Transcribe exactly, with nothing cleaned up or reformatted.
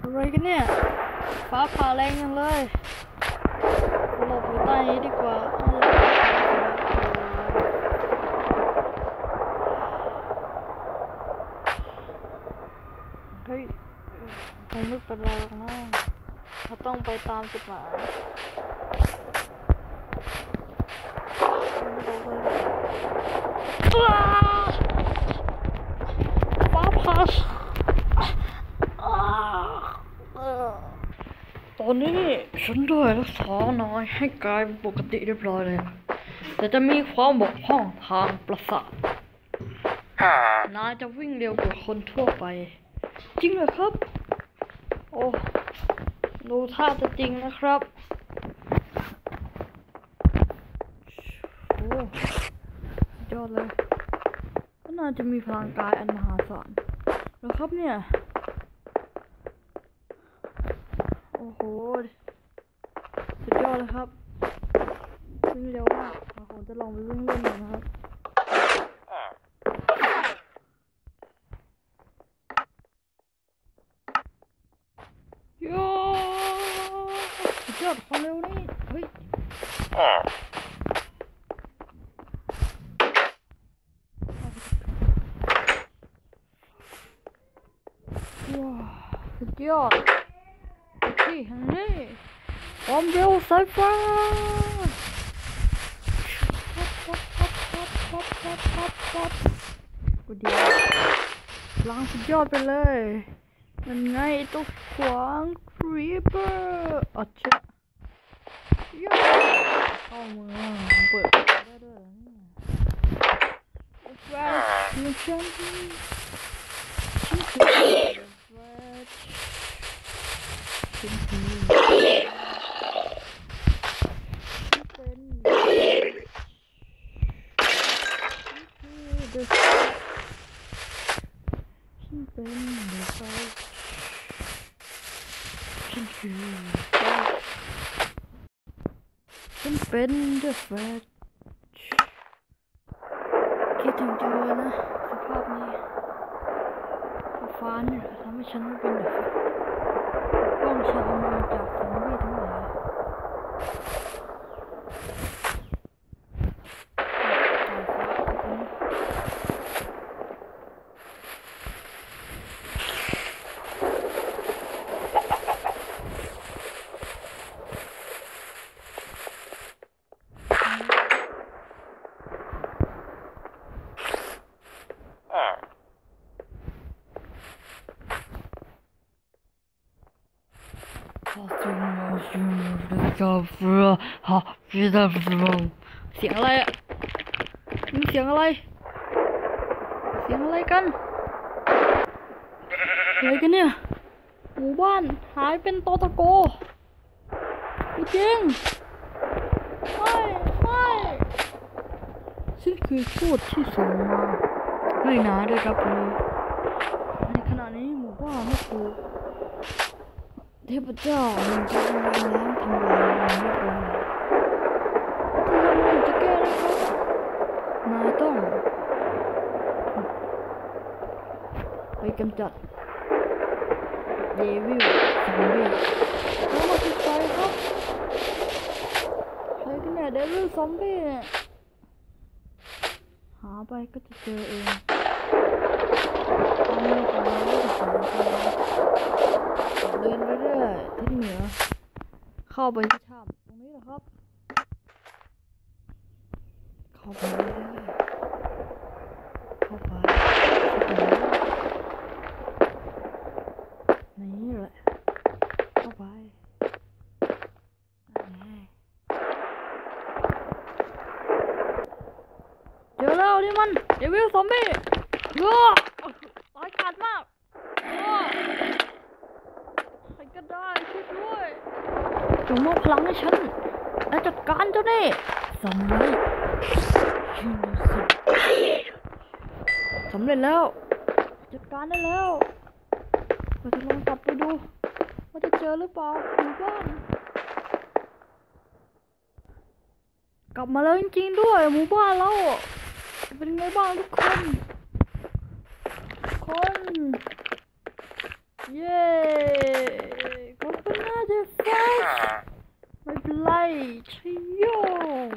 อะไรกันเนี่ยฟ้าผ่าแรงจังเลยหลบอยู่ใต้นี้ดีกว่าเฮ้ยคงไม่เป็นไรหรอกนะเราต้องไปตามจุดหมายฟ้าผ่าตอนนี้ฉันได้รักษานายให้กลายเป็นปกติเรียบร้อยเลยแต่จะมีความบกพร่องทางประสาทนายจะวิ่งเร็วกว่าคนทั่วไปจริงเหรอครับโอ้ดูท่าจะจริงนะครับโอ้ยอดเลยก็น่าจะมีพลังกายอันมหาศาลแล้วครับเนี่ยโอ้โหสุดยอดเลยครับวิ่งเร็วมากผมจะลองไปวิ่งเล่นดูนะครับโย่สุดยอดความเร็วนี่เฮ้ยว้าวสุดยอดที่แห่งนี้ความเร็วสายฟ้ากูดีล้างสุดยอดไปเลยนั่นไงตัวขวางครีปเปอร์อ๋อเจ้าเข้ามือเปิดได้ด้วยเนี่ยแฟลชมิชชั่นชิ้นคือแฟลชชิ้นคือเป็นเดอะฉันเป็นเดอะไฟฉันคือฉันเป็นเดอะแฟลชคิดถึงจังเลยนะสภาพนี้ฟ้าเนี่ยทำให้ฉันไม่เป็นเดอะแฟลชป้องฉันมาจากซอมบี้ทั้งหลายเสียงอะไรอ่ะมีเสียงอะไรเสียงอะไรกันอะไรกันเนี่ยหมู่บ้านหายเป็นตอตะโกจริงไม่ไม่ฉันคือโทษที่ส่งมาไม่นาได้รับเลยในขณะนี้หมู่บ้านไม่ถูกเทพเจ้ามันจะทำลายล้างทำลายมันไม่ลงที่เราจะแก้นะครับนายต้องไปกำจัดเดวิลซอมบี้แล้วมาคือใครครับใครกันเนี่ยเดวิลซอมบี้เนี่ยหาไปก็จะเจอเองตอนนี้ผมไม่ได้หาเดินไปเรื่อยทิศเหนือเข้าไปที่ถ้ำตรงนี้แหละครับเข้าไปเรื่อยเข้าไปนี่แหละเข้าไปเจอแล้วนี่มันเดวิลซอมบี้เยอะร้ายกาจมากใครก็ได้ช่วยด้วยจงมอบพลังให้ฉันและจัดการเจ้านี่สำเร็จสำเร็จแล้วจัดการได้แล้วเราจะลองกลับไปดูว่าจะเจอหรือเปล่าหมู่บ้านกลับมาแล้วจริงๆด้วยหมู่บ้านเราเป็นไงบ้างทุกคนทุกคนเย้ไม่เป็นไรชัยโย